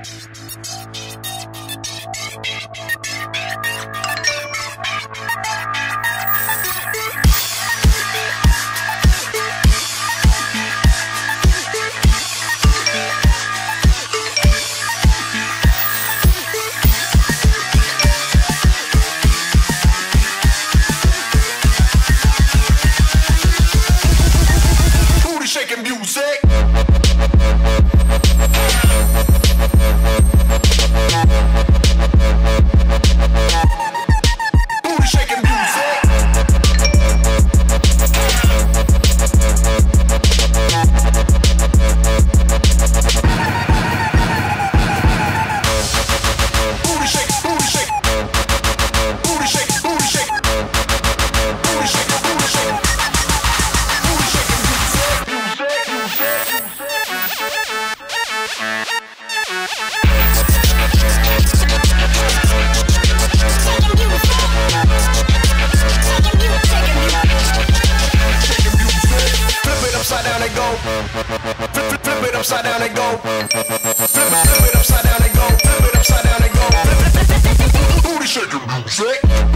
Shaking music. Booty shaking music. Booty shake, booty shake. Booty shake, booty shake. Booty shake, booty shake. Booty shaking music. Flip it upside down and go. Flip it upside down and go. Flip it upside down and go. Flip it upside down and go. Booty shaking music.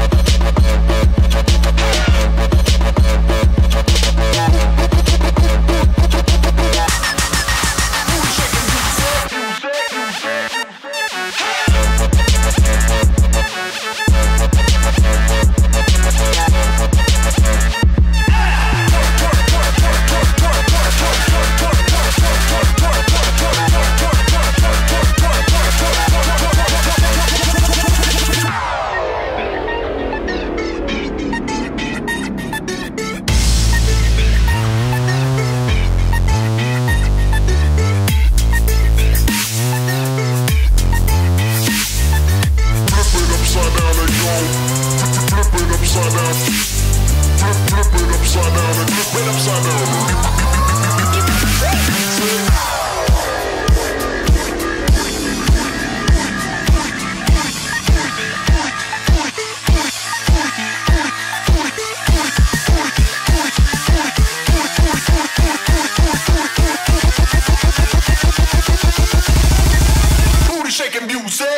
Shaking music.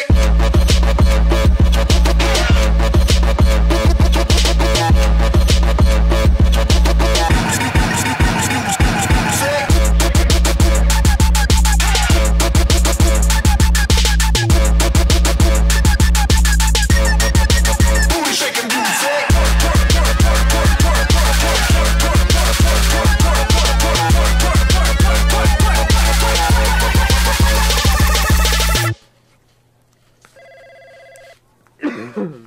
Hmm.